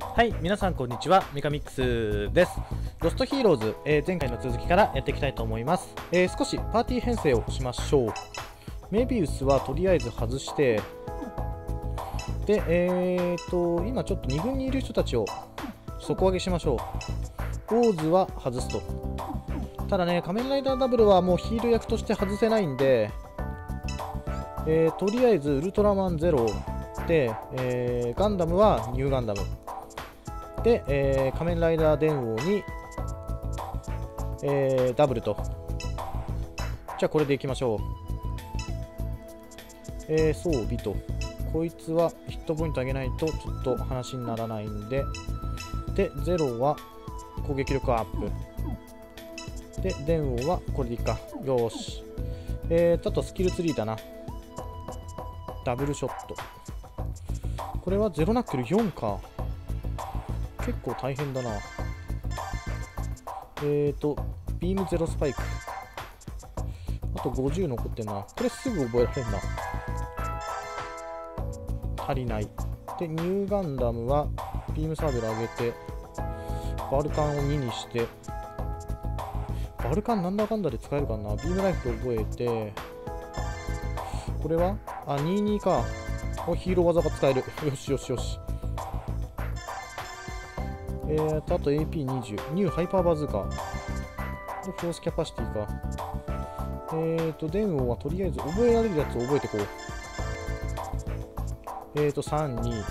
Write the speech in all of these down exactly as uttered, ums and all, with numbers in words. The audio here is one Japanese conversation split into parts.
はい、皆さんこんにちは、ミカミックスです。ロストヒーローズ、えー、前回の続きからやっていきたいと思います。えー、少しパーティー編成をしましょう。メビウスはとりあえず外して、で、えーと、今ちょっとに軍にいる人たちを底上げしましょう。オーズは外すと。ただね、仮面ライダーダブルはもうヒール役として外せないんで、えー、とりあえずウルトラマンゼロで、えー、ガンダムはニューガンダム。で、えー、仮面ライダー電王に、えー、ダブルと。じゃあこれでいきましょう。えー、装備と。こいつはヒットポイント上げないとちょっと話にならないんで。で、ゼロは攻撃力アップ。で、電王はこれでいいか。よーし。えー、あとスキルツリーだな。ダブルショット。これはゼロナックルよんか。結構大変だな。えーと、ビームゼロスパイク。あとごじゅう残ってんな。これすぐ覚えられんな。足りない。で、ニューガンダムはビームサーベル上げて、バルカンをににして、バルカンなんだかんだで使えるかな。ビームライフル覚えて、これはあ、にじゅうにか。お、ヒーロー技が使える。よしよしよし。えーと、あと エーピーにじゅう。ニューハイパーバズーカ。で、フォースキャパシティか。えーと、電王はとりあえず覚えられるやつを覚えてこう。えーと、さん、に。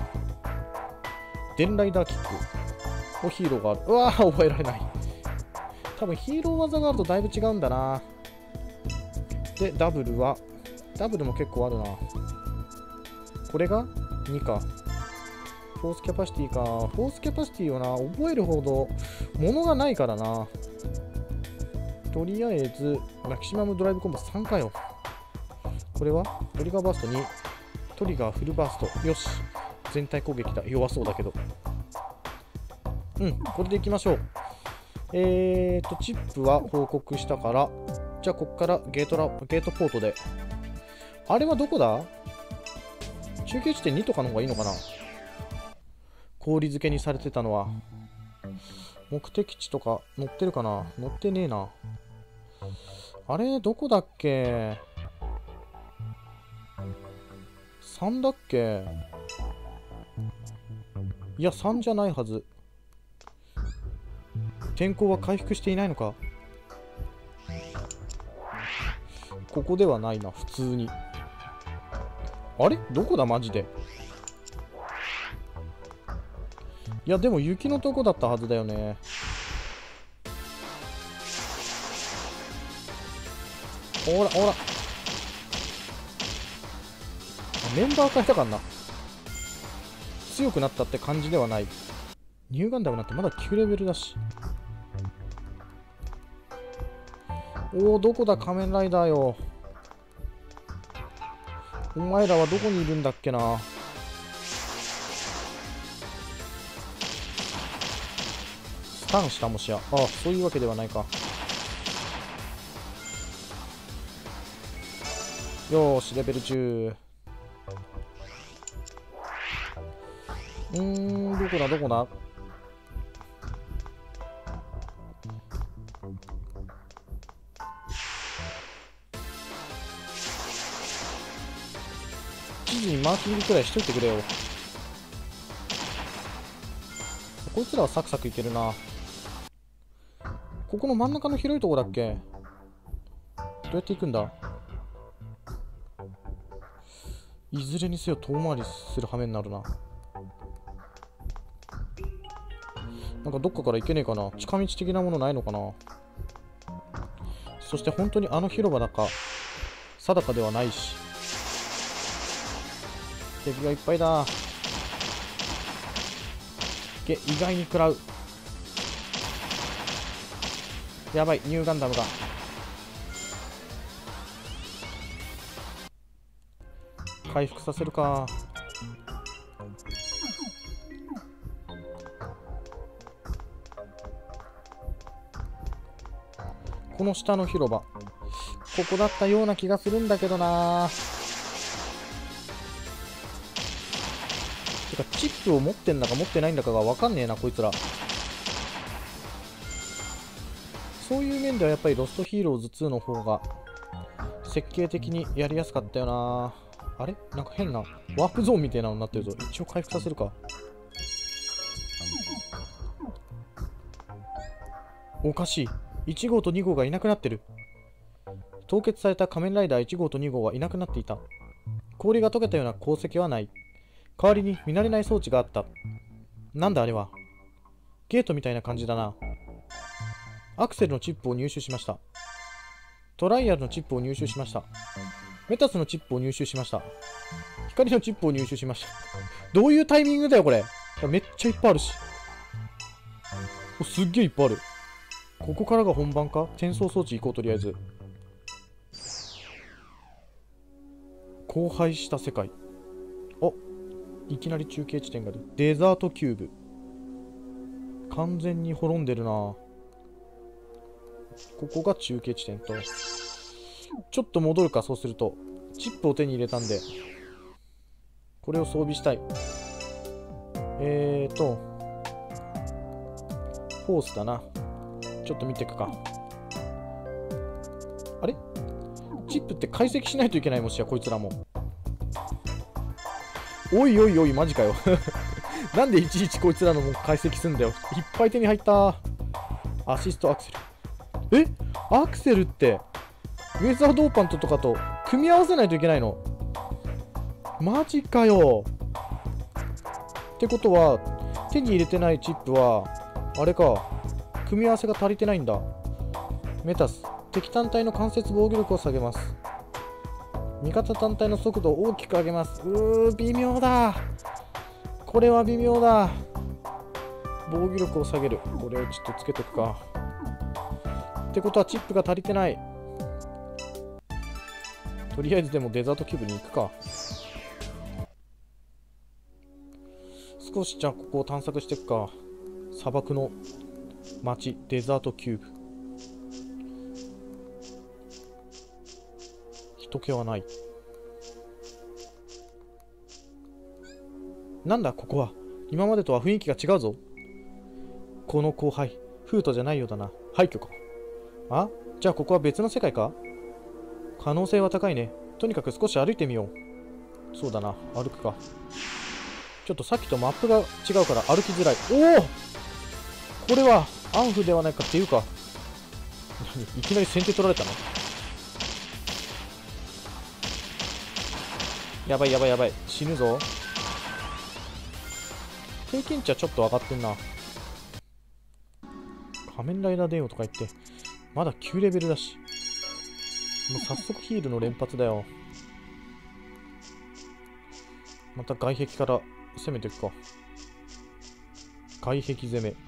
電ライダーキック。お、ヒーローがある。うわー、覚えられない。多分ヒーロー技があるとだいぶ違うんだな。で、ダブルは、ダブルも結構あるな。これがにか。フォースキャパシティか。フォースキャパシティをな、覚えるほど物がないからな。とりあえず、マキシマムドライブコンボさんかよ。これはトリガーバーストに、トリガーフルバースト。よし。全体攻撃だ。弱そうだけど。うん、これでいきましょう。えーと、チップは報告したから、じゃあこっからゲートラ、ゲートポートで。あれはどこだ？中継地点にとかの方がいいのかな？氷漬けにされてたのは。目的地とか載ってるかな？載ってねえな。あれどこだっけ？ さん だっけ？いや、さんじゃないはず。天候は回復していないのか？ここではないな、普通に。あれどこだマジで。いや、でも雪のとこだったはずだよね。ほらほら。メンバー変えたかんな。強くなったって感じではない。ニューガンダムなんてまだきゅうレベルだし。おお、どこだ仮面ライダーよ。お前らはどこにいるんだっけな。スタンしたもしや。ああ、そういうわけではないか。よーし、レベルじゅう。うーん、どこだどこだ。記事にマーキングくらいしといてくれよ。こいつらはサクサクいけるな。ここの真ん中の広いとこだっけ？どうやって行くんだ？いずれにせよ遠回りする羽目になるな。なんかどっかから行けねえかな。近道的なものないのかな。そして本当にあの広場だか定かではないし。敵がいっぱいだ。げ、意外に食らう。やばい、ニューガンダムが。回復させるか。この下の広場。ここだったような気がするんだけどな。てかチップを持ってんだか持ってないんだかが分かんねえな、こいつら。そういう面ではやっぱりロストヒーローズツーの方が設計的にやりやすかったよな。あれなんか変なワープゾーンみたいなのになってるぞ。一応回復させるか。おかしい。いち号とに号がいなくなってる。凍結された仮面ライダーいち号とに号はいなくなっていた。氷が溶けたような鉱石はない。代わりに見慣れない装置があった。なんだあれは。ゲートみたいな感じだな。アクセルのチップを入手しました。トライアルのチップを入手しました。メタスのチップを入手しました。光のチップを入手しました。どういうタイミングだよこれ。めっちゃいっぱいあるし。お、すっげえいっぱいある。ここからが本番か。転送装置行こう、とりあえず。荒廃した世界。お、いきなり中継地点がある。デザートキューブ。完全に滅んでるな。ここが中継地点と。ちょっと戻るか、そうすると。チップを手に入れたんで。これを装備したい。えーと。フォースだな。ちょっと見ていくか。あれチップって解析しないといけない、もしやこいつらも。おいおいおい、マジかよ。なんでいちいちこいつらのも解析すんだよ。いっぱい手に入った。アシストアクセル。えアクセルって、ウェザードーパントとかと組み合わせないといけないの？マジかよ。ってことは、手に入れてないチップは、あれか、組み合わせが足りてないんだ。メタス、敵単体の関節防御力を下げます。味方単体の速度を大きく上げます。うー、微妙だ。これは微妙だ。防御力を下げる。これをちょっとつけとくか。ってことはチップが足りてない。とりあえずでもデザートキューブに行くか。少しじゃあここを探索していくか。砂漠の街、デザートキューブ。人気はない。なんだここは。今までとは雰囲気が違うぞ。この後輩、フートじゃないようだな。廃墟か。あ、じゃあここは別の世界か。可能性は高いね。とにかく少し歩いてみよう。そうだな、歩くか。ちょっとさっきとマップが違うから歩きづらい。おお、これはアンフではないかっていうか。何いきなり先手取られたの。やばいやばいやばい、死ぬぞ。経験値はちょっと上がってんな。仮面ライダー電王とか言ってまだきゅうレベルだし、もう早速ヒールの連発だよ。また外壁から攻めていくか。外壁攻め。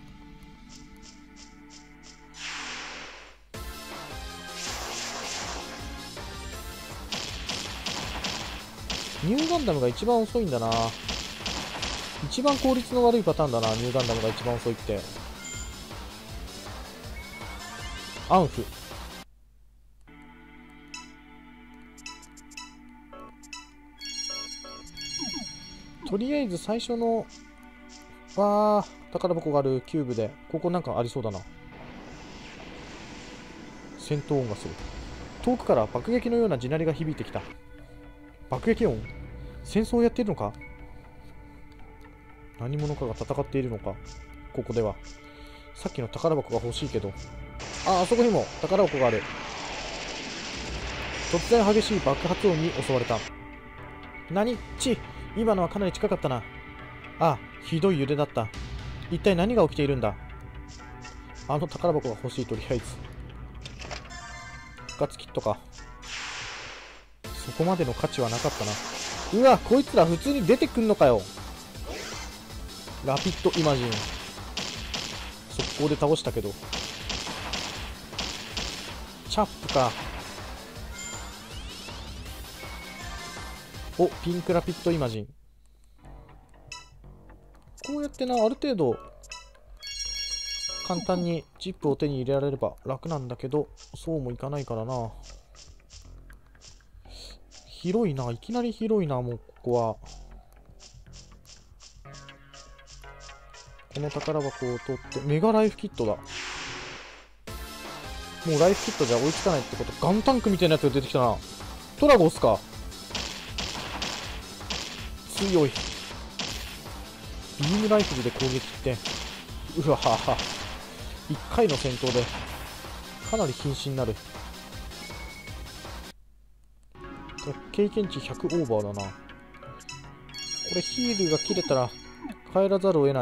ニューガンダムが一番遅いんだな。一番効率の悪いパターンだな、ニューガンダムが一番遅いって。アンフ。とりあえず最初の、わー、宝箱があるキューブで、ここなんかありそうだな。戦闘音がする。遠くから爆撃のような地鳴りが響いてきた。爆撃音？戦争をやっているのか？何者かが戦っているのか？ここでは。さっきの宝箱が欲しいけど。あ、あそこにも宝箱がある。突然激しい爆発音に襲われた。何？ち、今のはかなり近かったな。あ、ひどい揺れだった。一体何が起きているんだ？あの宝箱が欲しい、とりあえず。復活キットか。そこまでの価値はなかったな。うわ、こいつら普通に出てくんのかよ。ラピッドイマジン。速攻で倒したけど。チャップか。お、ピンクラピッドイマジン。こうやってな、ある程度簡単にチップを手に入れられれば楽なんだけど、そうもいかないからな。広いな、いきなり広いな、もうここは。 この宝箱を取ってメガライフキットだ。もうライフキットじゃ追いつかないってこと。ガンタンクみたいなやつが出てきたな。トラゴスか。強い。ビームライフルで攻撃って、うわははいっかいの戦闘でかなり瀕死になる。経験値ひゃくオーバーだな。これヒールが切れたら帰らざるを得ない。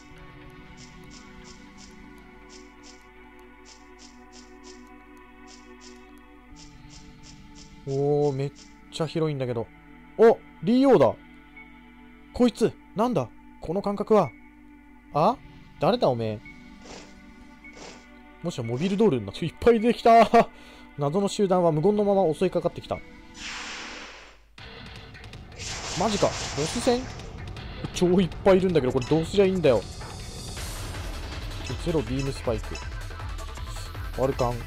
おお、めっちゃ広いんだけど。お、リーオーだ。こいつなんだこの感覚は。あ、誰だおめえ。もしやモビルドールになっていっぱい出てきた。謎の集団は無言のまま襲いかかってきた。マジか、ボス戦超いっぱいいるんだけど、これどうすりゃいいんだよ。ゼロビームスパイク、バルカン、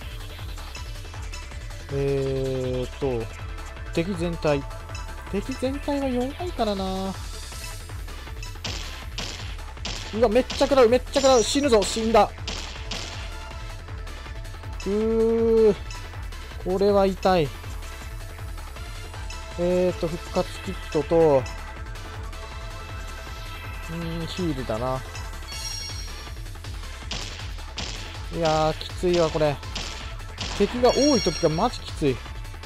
えーっと敵全体敵全体は弱いからな。うわ、めっちゃ食らう、めっちゃ食らう。死ぬぞ、死んだ。うー、これは痛い。えーと、復活キットと、うーん、ヒールだな。いやー、きついわ、これ。敵が多い時がマジきつい。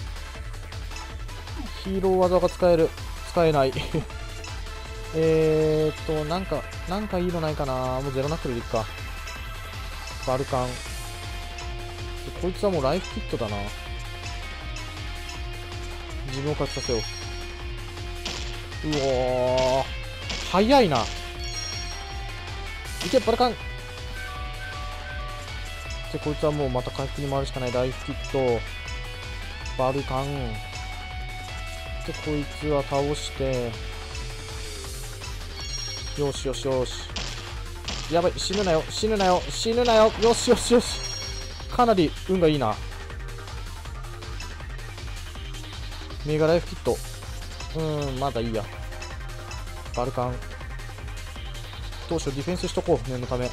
ヒーロー技が使える。使えない。えーと、なんか、なんかいいのないかな。もうゼロナックルでいっか。バルカン。こいつはもうライフキットだな。自分を勝ちさせよう。うおー、早いな。いけ、バルカン。で、こいつはもうまた回復に回るしかない。ライフキット、バルカン。で、こいつは倒して、よしよしよし。やばい、死ぬなよ、死ぬなよ、死ぬなよ。よしよしよし。かなり運がいいな。メガライフキット。うーん、まだいいや。バルカン。当初ディフェンスしとこう、念のため。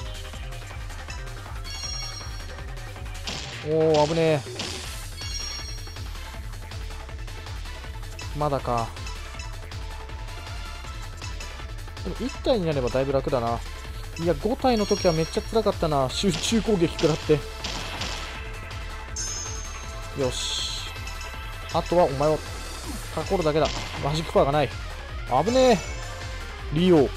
おー、危ねえ。まだか。でもいち体になればだいぶ楽だな。いや、ご体の時はめっちゃ辛かったな。集中攻撃食らって。よし。あとはお前を囲るだけだ。マジックパワーがない。危ねえ。リオ。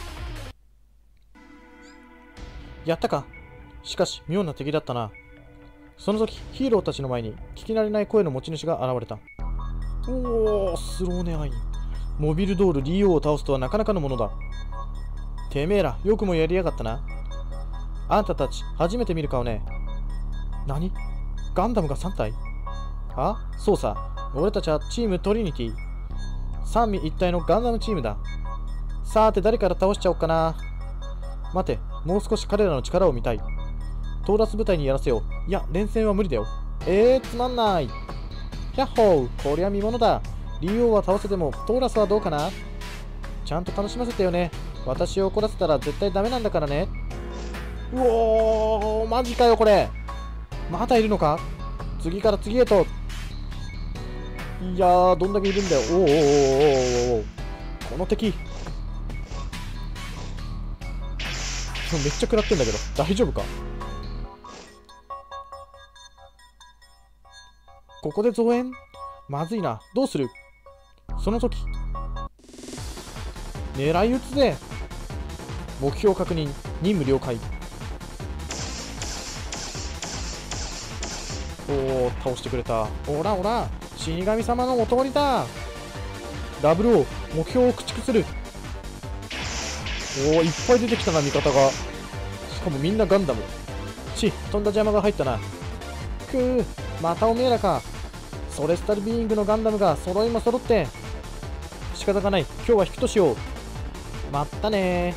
やったか。しかし、妙な敵だったな。その時、ヒーローたちの前に聞き慣れない声の持ち主が現れた。おー、スローネアイン。モビルドールリオを倒すとはなかなかのものだ。てめえら、よくもやりやがったな。あんたたち、初めて見る顔ね。何？ガンダムがさん体？あ？そうさ。俺たちはチームトリニティ。三位一体のガンダムチームだ。さて誰から倒しちゃおうかな。待て、もう少し彼らの力を見たい。トーラス部隊にやらせよう。いや、連戦は無理だよ。えー、つまんない。ヒャッホー、こりゃ見ものだ。リオは倒せてもトーラスはどうかな。ちゃんと楽しませてよね。私を怒らせたら絶対ダメなんだからね。うおー、マジかよこれ。まだいるのか。次から次へと。いやー、どんだけいるんだよ。おーおーおーおーおー、この敵。めっちゃ食らってんだけど大丈夫か。ここで増援？まずいな。どうする？その時、狙い撃つぜ。目標確認。任務了解。おお、倒してくれた。おらおら、死神様のお通りだ。ダブルオー、目標を駆逐する。おお、いっぱい出てきたな、味方が。しかもみんなガンダム。ち、とんだ邪魔が入ったな。くー、またおめえらか。ソレスタルビーイングのガンダムが揃いも揃って。仕方がない、今日は引くとしよう。まったね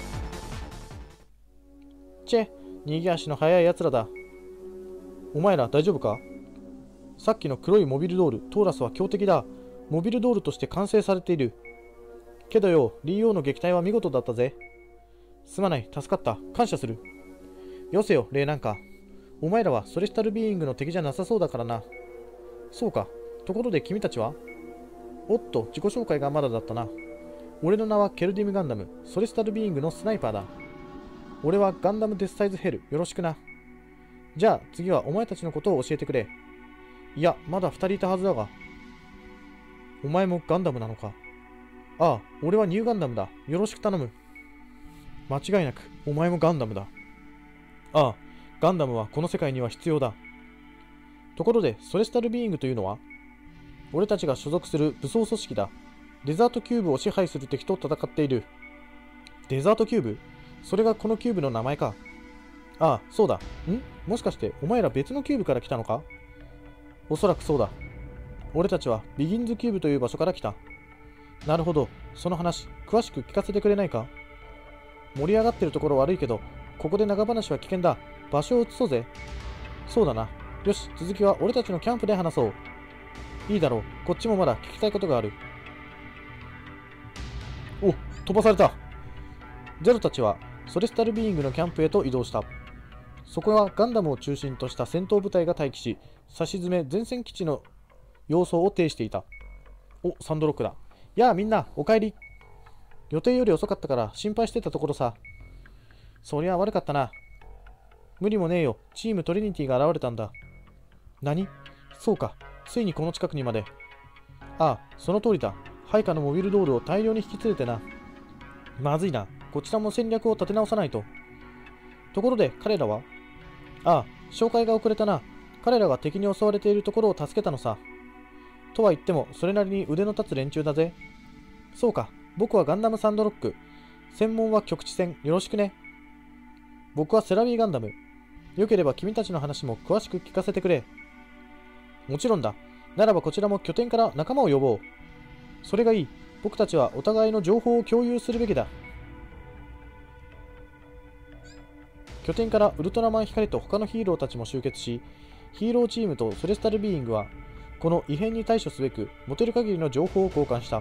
ー。チェ、逃げ足の速いやつらだ。お前ら大丈夫か。さっきの黒いモビルドール、トーラスは強敵だ。モビルドールとして完成されている。けどよ、リーオーの撃退は見事だったぜ。 すまない、助かった。感謝する。よせよ、霊なんか。お前らはソレスタルビーイングの敵じゃなさそうだからな。そうか。ところで君たちは？おっと、自己紹介がまだだったな。俺の名はケルディム・ガンダム、ソレスタルビーイングのスナイパーだ。俺はガンダム・デスサイズ・ヘル、よろしくな。じゃあ次はお前たちのことを教えてくれ。いや、まだ二人いたはずだが。お前もガンダムなのか？ああ、俺はニューガンダムだ。よろしく頼む。間違いなく、お前もガンダムだ。ああ、ガンダムはこの世界には必要だ。ところで、ソレスタルビーイングというのは？俺たちが所属する武装組織だ。デザートキューブを支配する敵と戦っている。デザートキューブ？それがこのキューブの名前か。ああ、そうだ。ん？もしかしてお前ら別のキューブから来たのか？おそらくそうだ。俺たちはビギンズキューブという場所から来た。なるほど。その話、詳しく聞かせてくれないか？盛り上がってるところ悪いけど、ここで長話は危険だ。場所を移そうぜ。そうだな。よし、続きは俺たちのキャンプで話そう。いいだろう。こっちもまだ聞きたいことがある。お、飛ばされた。ゼロたちはソレスタルビーイングのキャンプへと移動した。そこはガンダムを中心とした戦闘部隊が待機し、差し詰め前線基地の様相を呈していた。お、サンドロックだ。やあみんな、お帰り。予定より遅かったから心配してたところさ。そりゃ悪かったな。無理もねえよ。チームトリニティが現れたんだ。何？そうか。ついにこの近くにまで。ああ、その通りだ。配下のモビルドールを大量に引き連れてな。まずいな。こちらも戦略を立て直さないと。ところで彼らは？ああ、紹介が遅れたな。彼らが敵に襲われているところを助けたのさ。とは言っても、それなりに腕の立つ連中だぜ。そうか。僕はガンダムサンドロック。専門は局地戦。よろしくね。僕はセラビーガンダム。よければ君たちの話も詳しく聞かせてくれ。もちろんだ。ならばこちらも拠点から仲間を呼ぼう。それがいい。僕たちはお互いの情報を共有するべきだ。拠点からウルトラマン光と他のヒーローたちも集結し、ヒーローチームとソレスタルビーイングは、この異変に対処すべく、持てる限りの情報を交換した。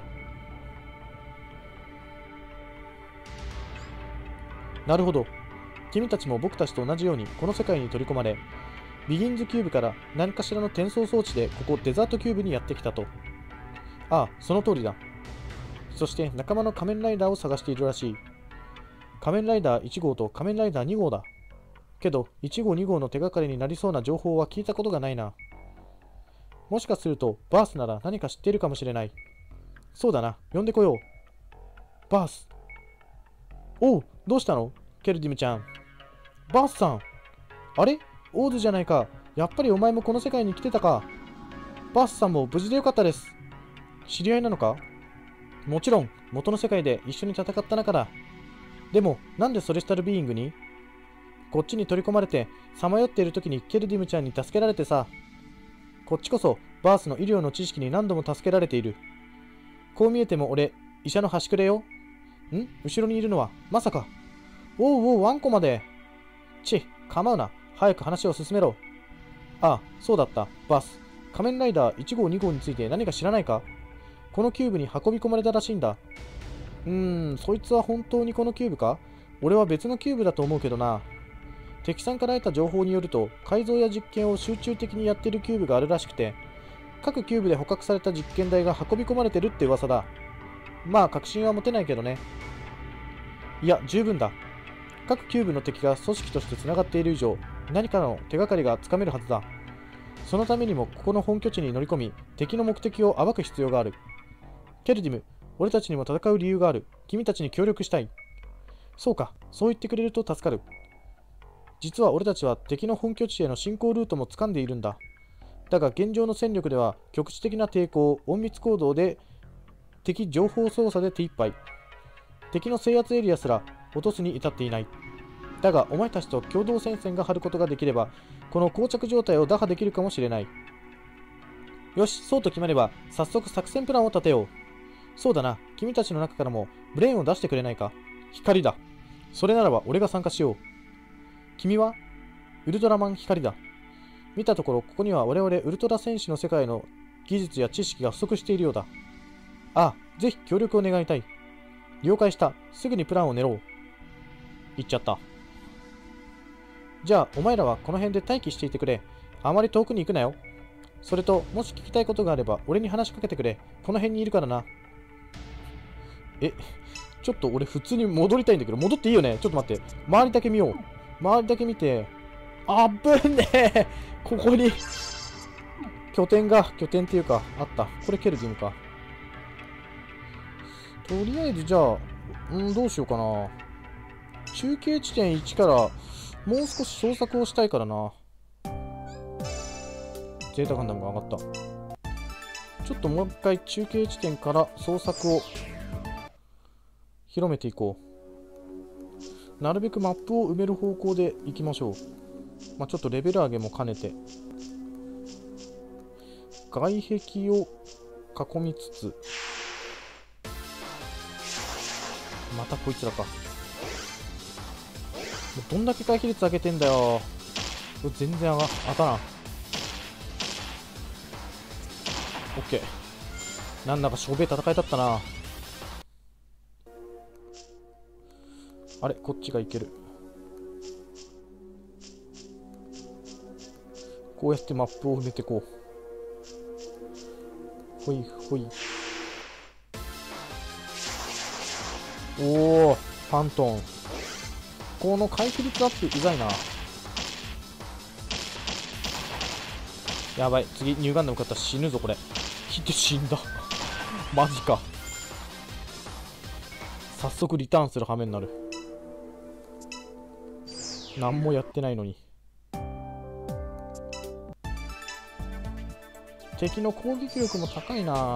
なるほど。君たちも僕たちと同じようにこの世界に取り込まれ、ビギンズキューブから何かしらの転送装置でここデザートキューブにやってきたと。ああ、その通りだ。そして仲間の仮面ライダーを探しているらしい。仮面ライダーいち号と仮面ライダーに号だ。けどいち号に号の手がかりになりそうな情報は聞いたことがないな。もしかするとバースなら何か知っているかもしれない。そうだな、呼んでこよう。バース。おう、どうしたのケルディムちゃん。バースさん。あれオーズじゃないか。やっぱりお前もこの世界に来てたか。バースさんも無事でよかったです。知り合いなのか？もちろん、元の世界で一緒に戦った仲だ。でも、なんでソレスタルビーイングに？こっちに取り込まれて、さまよっている時にケルディムちゃんに助けられてさ。こっちこそ、バースの医療の知識に何度も助けられている。こう見えても俺、医者の端くれよ。ん？後ろにいるのは、まさか。おうおう、ワンコまで。ち、構うな。早く話を進めろ。ああ、そうだった、バース。仮面ライダーいち号に号について何か知らないか？このキューブに運び込まれたらしいんだ。うーん、そいつは本当にこのキューブか？俺は別のキューブだと思うけどな。敵さんから得た情報によると、改造や実験を集中的にやってるキューブがあるらしくて、各キューブで捕獲された実験台が運び込まれてるって噂だ。まあ、確信は持てないけどね。いや、十分だ。各キューブの敵が組織としてつながっている以上、何かの手がかりがつかめるはずだ。そのためにもここの本拠地に乗り込み、敵の目的を暴く必要がある。ケルディム、俺たちにも戦う理由がある。君たちに協力したい。そうか、そう言ってくれると助かる。実は俺たちは敵の本拠地への進行ルートも掴んでいるんだ。だが現状の戦力では局地的な抵抗、隠密行動で敵情報操作で手一杯。敵の制圧エリアすら落とすに至っていない。だがお前たちと共同戦線が張ることができれば、この膠着状態を打破できるかもしれない。よし、そうと決まれば早速作戦プランを立てよう。そうだな、君たちの中からもブレーンを出してくれないか。光だ。それならば俺が参加しよう。君は？ウルトラマン光だ。見たところ、ここには我々ウルトラ戦士の世界の技術や知識が不足しているようだ。ああ、ぜひ協力を願いたい。了解した。すぐにプランを練ろう。 行っちゃった。じゃあお前らはこの辺で待機していてくれ。あまり遠くに行くなよ。それともし聞きたいことがあれば俺に話しかけてくれ。この辺にいるからな。え、ちょっと俺普通に戻りたいんだけど、戻っていいよね。ちょっと待って、周りだけ見よう。周りだけ見て、あぶねえ、ここに拠点が、拠点っていうかあった。これケルディムか。とりあえずじゃあ、うん、どうしようかな。中継地点いちからもう少し捜索をしたいからな。ゼータガンダムが上がった。ちょっともう一回中継地点から捜索を広めていこう。なるべくマップを埋める方向で行きましょう。まあ、ちょっとレベル上げも兼ねて。外壁を囲みつつ。またこいつらか。どんだけ回避率上げてんだよ。全然上が当たらん。オッケー。なんだかしょべえ戦いだったな。あれ、こっちがいける。こうやってマップを埋めてこう。ほいほい。おお、ファントン。この回避率アップうざいな。やばい、次ニューガンダム買ったら死ぬぞこれ。切って死んだマジか。早速リターンする羽目になる。何もやってないのに。敵の攻撃力も高いな。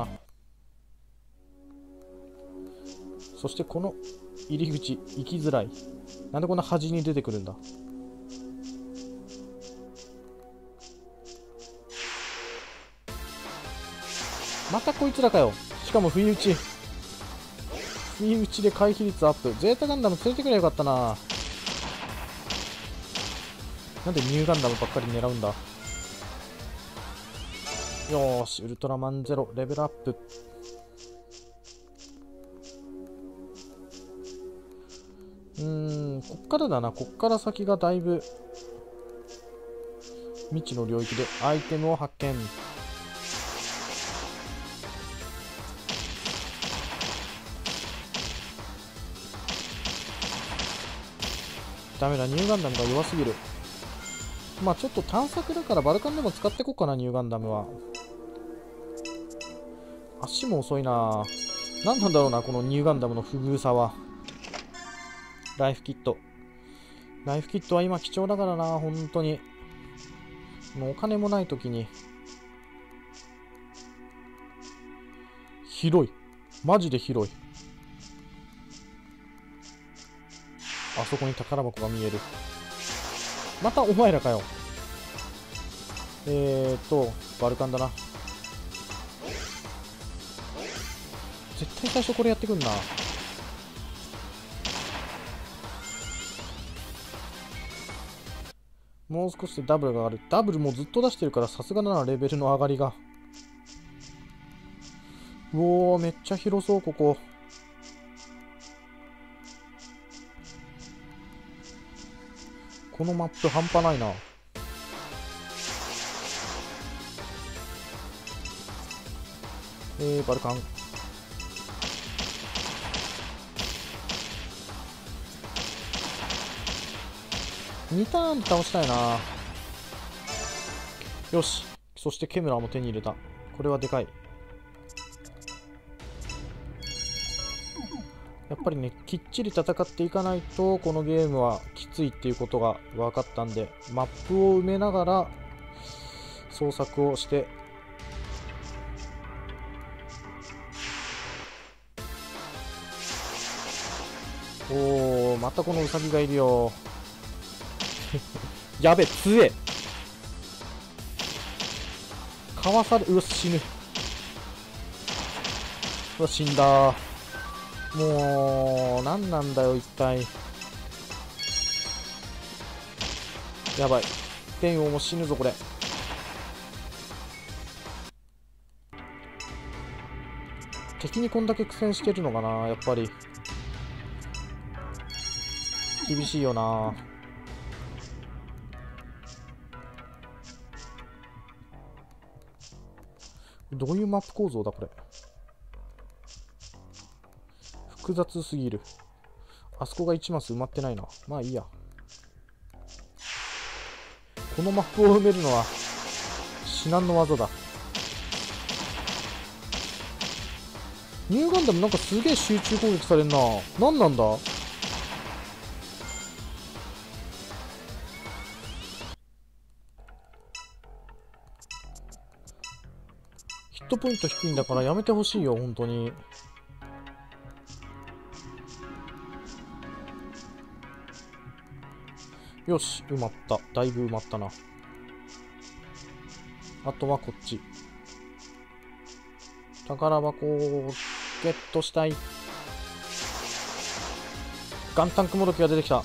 そしてこの入り口行きづらい。なんでこんな端に出てくるんだ。またこいつらかよ。しかも不意打ち。不意打ちで回避率アップ。ゼータガンダム連れてくればよかったな。なんでニューガンダムばっかり狙うんだ。よーし、ウルトラマンゼロレベルアップ。うーん、こっからだな。こっから先がだいぶ未知の領域でアイテムを発見。ダメだ、ニューガンダムが弱すぎる。まあちょっと探索だからバルカンでも使っていこうかな、ニューガンダムは。足も遅いな。何なんだろうな、このニューガンダムの不遇さは。ライフキット。ライフキットは今貴重だからな、本当に。もうお金もない時に。広い。マジで広い。あそこに宝箱が見える。またお前らかよ。えーっと、バルカンだな。絶対最初これやってくんな。もう少しでダブルが上がる。ダブルもずっと出してるからさすがだな、レベルの上がりが。うおー、めっちゃ広そう、ここ。このマップ半端ないな。えー、バルカン。にターン倒したいな。よし。そしてケムラーも手に入れた。これはでかい。やっぱりね、きっちり戦っていかないと、このゲームはきついっていうことが分かったんで、マップを埋めながら捜索をして、おー、またこのウサギがいるよ。やべ、強え。かわされ、うわ、死ぬ。うわ、死んだ。もう、何なんだよ、一体。やばい。天王も死ぬぞ、これ。敵にこんだけ苦戦してるのかな、やっぱり。 厳しいよな。どういうマップ構造だこれ。複雑すぎる。あそこがいちマス埋まってないな。まあいいや。このマップを埋めるのは至難の技だ。ニューガンダムなんかすげえ集中攻撃されんな。何なんだ。ヒットポイント低いんだからやめてほしいよ本当に。よし、埋まった。だいぶ埋まったな。あとはこっち。宝箱をゲットしたい。ガンタンクもどきが出てきた。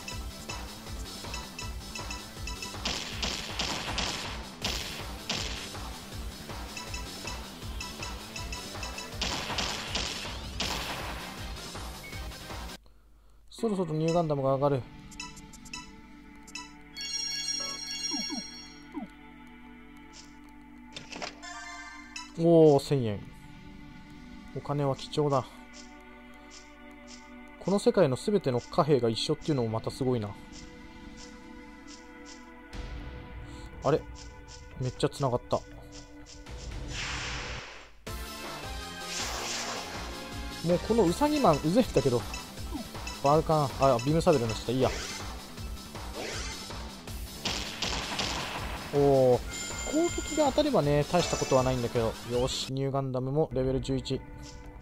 そろそろニューガンダムが上がる。おお、せんえん。お金は貴重だ。この世界のすべての貨幣が一緒っていうのもまたすごいな。あれ、めっちゃつながった。もうこのウサギマンうぜえんだけど。バルカン、あ、ビームサベルの下いいや。おお、攻撃が当たればね、大したことはないんだけど。よし、ニューガンダムもレベルじゅういち。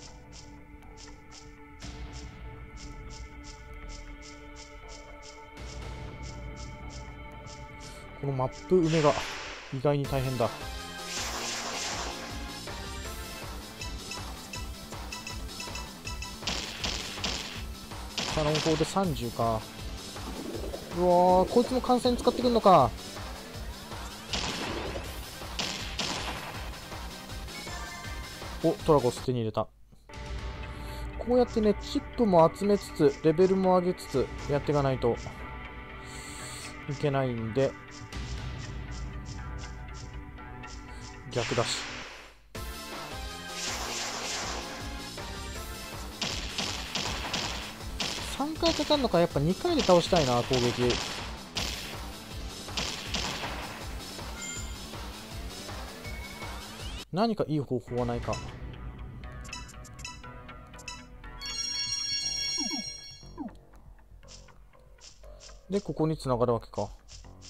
このマップ埋めが意外に大変だ。キャノン砲でさんじゅうか。うわー、こいつも艦船使ってくんのか。お、トラゴス手に入れた。こうやってね、チップも集めつつ、レベルも上げつつ、やっていかないといけないんで、逆だし。さんかいかかるのか、やっぱにかいで倒したいな、攻撃。何かいい方法はないか。で、ここに繋がるわけか。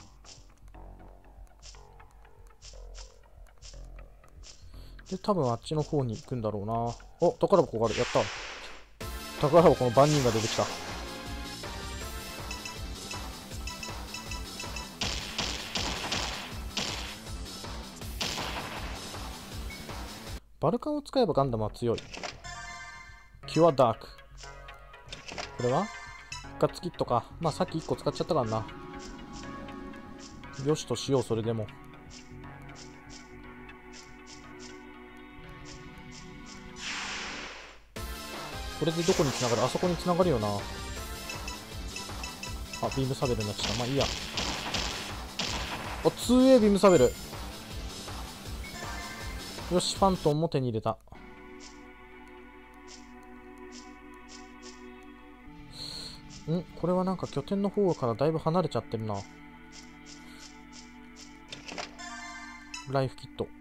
で、多分あっちの方に行くんだろうな。お、宝箱がある。やった。宝箱の番人が出てきた。バルカンを使えばガンダムは強い。キュアダーク。これは復活キットか。まあさっきいっこ使っちゃったからな。よしとしよう、それでも。これでどこに繋がる？あそこに繋がるよな。あ、ビームサベルになっちゃった。まあいいや。あ、ツーエー ビームサベル。よし、ファントンも手に入れた。ん？これはなんか拠点の方からだいぶ離れちゃってるな。ライフキット。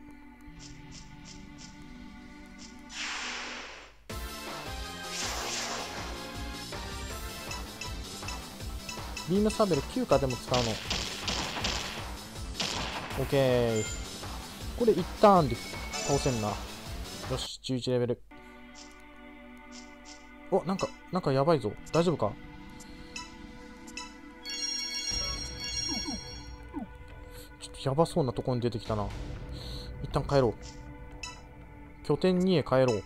ビームサベルきゅうかでも使うの。オッケー。これいちターンで倒せんな。よし、じゅういちレベル。お、なんか、なんかやばいぞ。大丈夫か？ちょっとやばそうなところに出てきたな。一旦帰ろう。拠点にへ帰ろう。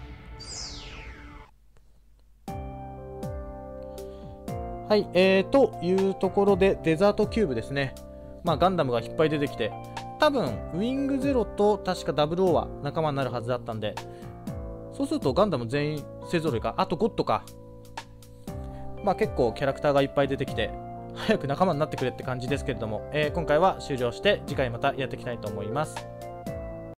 はい、えー、というところで、デザートキューブですね。まあ、ガンダムがいっぱい出てきて、多分、ウィングゼロと確かダブルオーは仲間になるはずだったんで、そうするとガンダム全員勢ぞろいか、あとゴッドか。 まあ、結構キャラクターがいっぱい出てきて早く仲間になってくれって感じですけれども、えー、今回は終了して次回またやっていきたいと思います。